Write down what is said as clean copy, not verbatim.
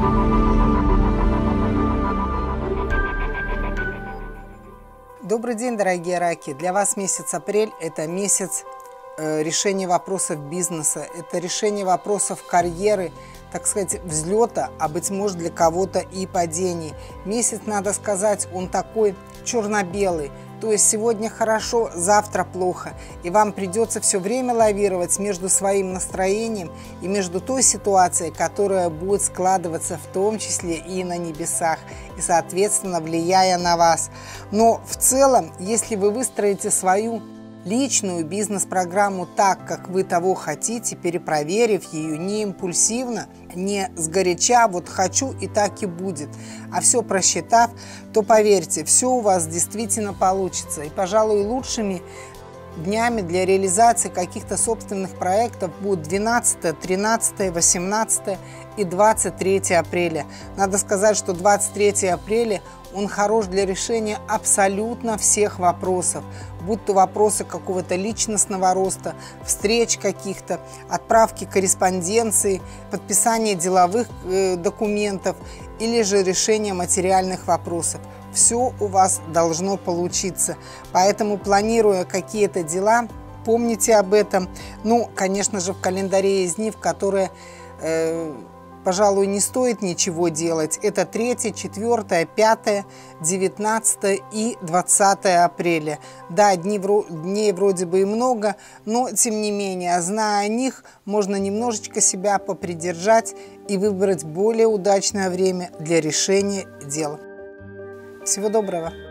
Добрый день, дорогие раки! Для вас месяц апрель – это месяц решения вопросов бизнеса, это решение вопросов карьеры, так сказать, взлета, а быть может для кого-то и падений. Месяц, надо сказать, он такой черно-белый. То есть сегодня хорошо, завтра плохо. И вам придется все время лавировать между своим настроением и между той ситуацией, которая будет складываться в том числе и на небесах, и, соответственно, влияя на вас. Но в целом, если вы выстроите свою личную бизнес-программу так, как вы того хотите, перепроверив ее не импульсивно, не сгоряча, вот хочу и так и будет, а все просчитав, то поверьте, все у вас действительно получится. И, пожалуй, лучшими днями для реализации каких-то собственных проектов будут 12, 13, 18 и 23 апреля. Надо сказать, что 23 апреля он хорош для решения абсолютно всех вопросов, будь то вопросы какого-то личностного роста, встреч каких-то, отправки корреспонденции, подписания деловых документов или же решения материальных вопросов. Все у вас должно получиться. Поэтому, планируя какие-то дела, помните об этом. Ну, конечно же, в календаре есть дни, в которые, пожалуй, не стоит ничего делать. Это 3, 4, 5, 19 и 20 апреля. Да, дней вроде бы и много, но, тем не менее, зная о них, можно немножечко себя попридержать и выбрать более удачное время для решения дел. Всего доброго!